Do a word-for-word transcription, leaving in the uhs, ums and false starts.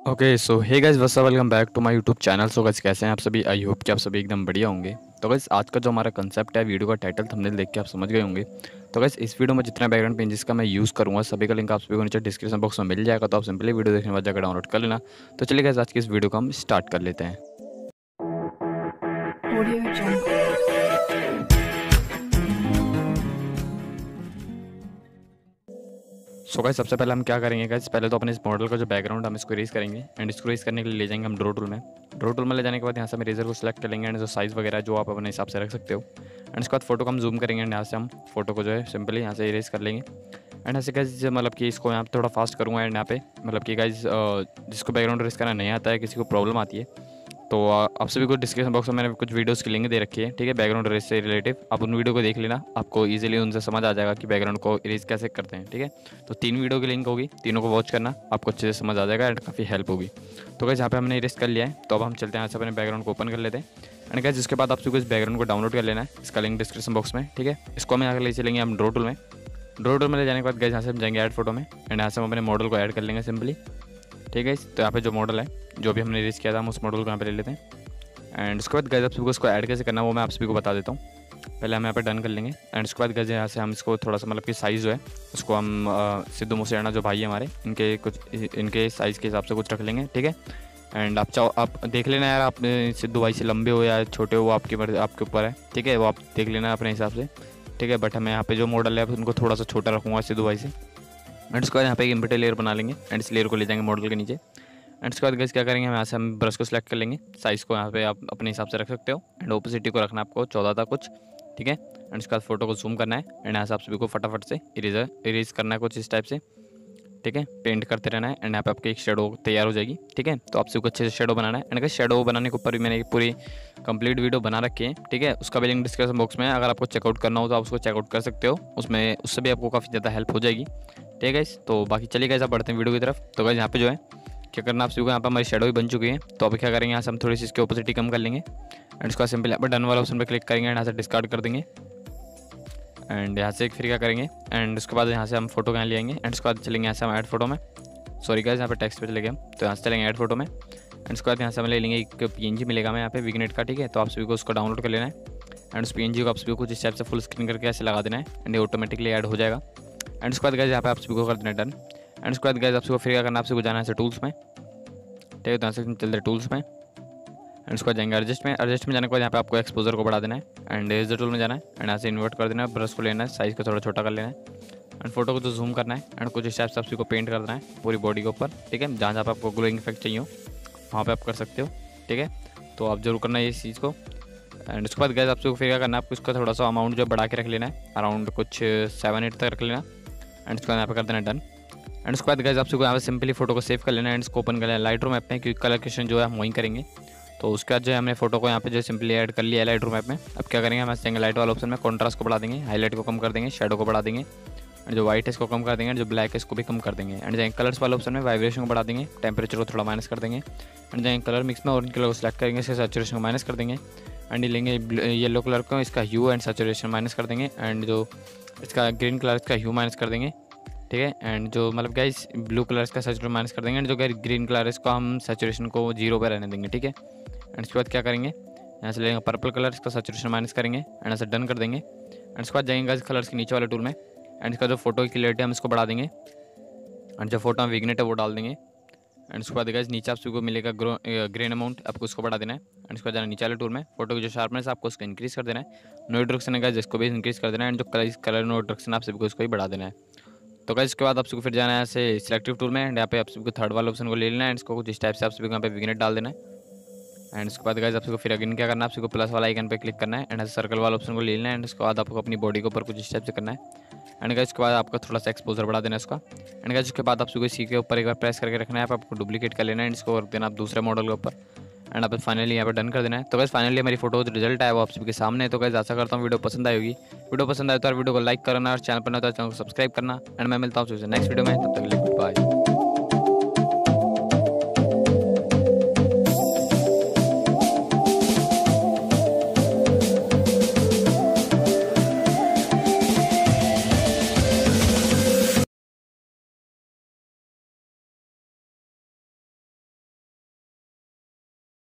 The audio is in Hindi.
Okay so hey guys what's up, welcome back to my YouTube channel. So guys कैसे हैं आप सभी? आई होप कि आप सभी एकदम बढ़िया होंगे। तो गाइस आज का जो हमारा कंसेप्ट है, वीडियो का टाइटल थंबनेल देख के आप समझ गए होंगे। तो गाइस इस वीडियो में जितना बैकग्राउंड पेजेस का मैं यूज़ करूँगा सभी का लिंक आप सभी को नीचे डिस्क्रिप्शन बॉक्स में मिल जाएगा, तो आप सिंपली वीडियो देखने के बाद जाकर डाउनलोड कर लेना। तो चलिए गाइस आज की इस वीडियो को हम स्टार्ट कर लेते हैं। Audio Jungle. सो गाइस सबसे पहले हम क्या करेंगे गाइस, पहले तो अपने इस मॉडल का जो बैकग्राउंड हम इसको इरेज करेंगे एंड इसको इरेज करने के लिए ले जाएंगे हम ड्रॉ टूल में। ड्रॉ टूल में ले जाने के बाद यहाँ से हम इरेजर को सिलेक्ट कर लेंगे एंड जो साइज़ वगैरह जो आप अपने हिसाब से रख सकते हो। एंड इसके बाद फोटो को हम जूम करेंगे एंड यहाँ से हम फोटो को जो है सिंपली यहाँ से इरेज कर लेंगे। एंड यहाँ से गाइस मतलब कि इसको यहाँ पे थोड़ा फास्ट करूँगा एंड यहाँ पे मतलब कि गाइस जिसको बैकग्राउंड इरेज करना नहीं आता है, किसी को प्रॉब्लम आती है, तो आप सभी को डिस्क्रिप्शन बॉक्स में मैंने कुछ वीडियोस की लिंक दे रखी है, ठीक है, बैकग्राउंड इरेज से रिलेटिव। आप उन वीडियो को देख लेना, आपको इजीली उनसे समझ आ जाएगा कि बैकग्राउंड को इरेज कैसे करते हैं, ठीक है। तो तीन वीडियो की लिंक होगी, तीनों को वॉच करना, आपको अच्छे से समझ आ जाएगा एंड काफ़ी हेल्प होगी। तो गाइस यहाँ पे हमने इरेज कर लिया है, तो अब हम चलते हैं यहाँ से अपने बैकग्राउंड को ओपन कर लेते हैं। एंड गाइस जिसके बाद आप सभी को इस बैकग्राउंड को डाउनलोड कर लेना है, इसका लिंक डिस्क्रिप्शन बॉक्स में, ठीक है। इसको हम यहाँ ले चलेंगे हम ड्रॉ टूल में। ड्रॉ टूल में ले जाने के बाद गाइस यहाँ से हम जाएंगे ऐड फोटो में एंड यहाँ से हम अपने मॉडल को ऐड कर लेंगे सिंपली, ठीक है। तो यहाँ पे जो मॉडल है जो भी हमने इरेज किया था हम उस मॉडल को यहाँ पे ले लेते हैं। एंड उसके बाद गाइस आप सभी को इसको ऐड कैसे करना है वो मैं आप सभी को बता देता हूँ। पहले हम यहाँ पे डन कर लेंगे एंड उसके बाद गाइस यहाँ से हम इसको थोड़ा सा मतलब कि साइज़ जो है उसको हम आ, सिद्धू मूसेवाला जो भाई है हमारे, इनके कुछ इनके साइज़ के हिसाब से कुछ रख लेंगे, ठीक है। एंड आप चाहो आप देख लेना यार, आप सिद्धू भाई से लंबे हो या छोटे हो वो आपके आपके ऊपर है, ठीक है, वो आप देख लेना अपने हिसाब से, ठीक है। बट मैं यहाँ पे जो मॉडल है उनको थोड़ा सा छोटा रखूँगा सिद्धू भाई से। एंड उसके बाद यहाँ पे एक इम्पिटी लेयर बना लेंगे एंड इस लेयर को ले जाएंगे मॉडल के नीचे। एंड उसके बाद गाइस क्या करेंगे, हम यहाँ से हम ब्रश को सिलेक्ट कर लेंगे, साइज़ को यहाँ पे आप अपने हिसाब से रख सकते हो एंड ओपेसिटी को रखना आपको चौदह था कुछ, ठीक है। एंड उसके बाद फोटो को जूम करना है एंड यहाँ से आप सभी को फटाफट से इरेजर इरेज करना है कुछ इस टाइप से, ठीक है। पेंट करते रहना है एंड यहाँ पे आपकी एक शेडो तैयार हो जाएगी, ठीक है। तो आप सभी को अच्छे से शेडो बनाना है एंड गाइस शेडो बनाने के ऊपर भी मैंने एक पूरी कंप्लीट वीडियो बना रखी है, ठीक है। उसका भी लिंक डिस्क्रिप्शन बॉक्स में है, अगर आपको चेकआउट करना हो तो आप उसको चेकआउट कर सकते हो, उसमें उससे भी आपको काफ़ी ज़्यादा हेल्प हो जाएगी, ठीक है गाइस। तो बाकी चलिए गाइस आप बढ़ते हैं वीडियो की तरफ। तो गाइस यहाँ पे जो है क्या करना आप सभी को, यहाँ पर हमारी शेडो भी बन चुकी है, तो अभी क्या करेंगे यहाँ से हम थोड़ी सी इसकी ओपेसिटी कम कर लेंगे एंड उसका सिंपल यहाँ पर डन वाला ऑप्शन पर क्लिक करेंगे एंड यहाँ से डिस्कार्ड कर देंगे। एंड यहाँ से फिर क्या करेंगे एंड उसके बाद यहाँ से हम फोटो कहाँ ले आएंगे एंड उसके बाद चलेंगे यहाँ से हम ऐड फोटो में, सॉरी गाइस यहाँ पे टेक्स्ट पे चले गए हम, तो यहाँ से चलेंगे ऐड फोटो में एंड उसके बाद यहाँ से हम ले लेंगे एक पीएनजी मिलेगा हमें यहाँ पे विगनेट का, ठीक है। तो आप सभी को उसको डाउनलोड कर लेना है एंड उस पीएनजी को आप सभी को कुछ इस टाइप से फुल स्क्रीन करके ऐसे लगा देना है एंड ये ऑटोमेटिकली ऐड हो जाएगा। एंड उसके बाद गाइस यहाँ पे आप सभी को कर देना डन। एंड उसके बाद गाइस आप सभी को फिर क्या करना, आप सभी को जाना है टूल्स में, ठीक है। तो यहाँ से चलते हैं टूल्स में एंड उसके बाद जाएंगे एडजस्ट में। एडजस्ट में जाने के बाद यहाँ पे आपको एक्सपोजर को बढ़ा देना है एंड इरेजर टूल में जाना है एंड यहाँ से इन्वर्ट कर देना है, ब्रश को लेना है, साइज़ को थोड़ा छोटा कर लेना है एंड फोटो को तो जूम करना है एंड कुछ इस टाइप से आप सभी को पेंट कर देना है पूरी बॉडी के ऊपर, ठीक है। जहाँ जहाँ पे आपको ग्लोइंग इफेक्ट चाहिए हो वहाँ पे आप कर सकते हो, ठीक है। तो आप जरूर करना है इस चीज़ को। एंड उसके बाद गैस आपको फिर क्या करना है, आपको इसका थोड़ा सा अमाउंट जो बढ़ा के रख लेना है, अराउंड कुछ सेवन एट तक रख लेना एंड उसके बाद यहाँ पे कर देना डन। एंड उसके बाद गैस आपको यहाँ पे सिंपली फोटो को सेव कर लेना है एंड इसको ओपन कर लेना लाइट रूम ऐप में, क्योंकि कलर क्वेश्चन जो है हम वहीं करेंगे। तो उसके बाद जो है हमने फोटो को यहाँ पे जो सिंपली ऐड कर लिया है लाइट रूम ऐप में। अब क्या करेंगे, हम जाएंगे लाइट वाला ऑप्शन में, कॉन्ट्रास्ट को बढ़ा देंगे, हाईलाइट को कम कर देंगे, शेडो को बढ़ा देंगे एंड जो व्हाइट है इसको कम कर देंगे, जो ब्लैक है इसको भी कम कर देंगे एंड जाएंगे कलर्स वाले ऑप्शन में, वाइब्रेशन को बढ़ा देंगे, टेम्परेचर को थोड़ा माइनस कर देंगे एंड जाएंगे कलर मिक्स में ऑरेंज कलर को सिलेक्ट करेंगे, इसके सैचुरेशन को माइनस कर देंगे एंड ये लेंगे येलो कलर को, इसका ह्यू एंड सैचुरेशन माइनस कर देंगे एंड जो इसका ग्रीन कलर इसका ह्यू माइनस कर देंगे, ठीक है। एंड जो मतलब गाइस ब्लू कलर इसका सैचुरेशन माइनस कर देंगे एंड जो ग्रीन कलर है इसको हम सैचुरेशन को जीरो पे रहने देंगे, ठीक है। एंड उसके बाद क्या करेंगे, यहाँ से लेंगे पर्पल कलर, इसका सैचुरेशन माइनस करेंगे एंड ऐसे डन कर देंगे। एंड उसके बाद जाएंगे कलर्स के नीचे वाले टूल में एंड इसका जो फोटो की क्लियरिटी हम इसको बढ़ा देंगे एंड जो फोटो हम विगनेट है वो डाल देंगे एंड उसके बाद गाइस नीचे आपको मिलेगा ग्रेन अमाउंट, आपको उसको बढ़ा देना है एंड उसके बाद जाना नीचे वाले टूल में, फोटो की जो शार्पनेस आपको उसको इंक्रीज़ कर देना है, नो डिडक्शन है गाइस जिसको भी इंक्रीज़ कर देना है एंड जो कलर कलर नो डिडक्शन आप सभी को उसको भी बढ़ा देना है। तो गाइस इसके बाद आप सबको फिर जाना है ऐसे सिलेक्टिव टूल में एंड यहाँ पे आप सबको थर्ड वाला ऑप्शन को ले लेना है एंड इसको कुछ इस टाइप से आप सभी को यहाँ पे विगनेट डाल देना है एंड उसके बाद गाइस आपको फिर अगेन क्या करना है, आपको प्लस वाला आइकन पे क्लिक करना है एंड सर्कल वाला ऑप्शन को ले लेना है एंड उसके बाद आपको अपनी बॉडी के ऊपर कुछ इस टाइप से करना है एंड गाइस उसके बाद आपका थोड़ा सा एक्सपोजर बढ़ा देना है इसका एंड गाइस उसके बाद आपको इसी के ऊपर एक बार प्रेस करके रखना है, आपको डुप्लीकेट कर लेना है एंड इसको रख देना आप दूसरे मॉडल के ऊपर एंड आप फाइनली यहाँ पर डन कर देना है। तो गाइस फाइनली मेरी फोटो जो रिजल्ट आया वो आप सभी के सामने है। तो गाइस आशा करता हूँ वीडियो पसंद आई होगी। वीडियो पसंद आए तो वीडियो को लाइक करना और चैनल पर नया तो चैनल को सब्सक्राइब करना एंड मैं मिलता हूँ नेक्स्ट वीडियो में, तब तक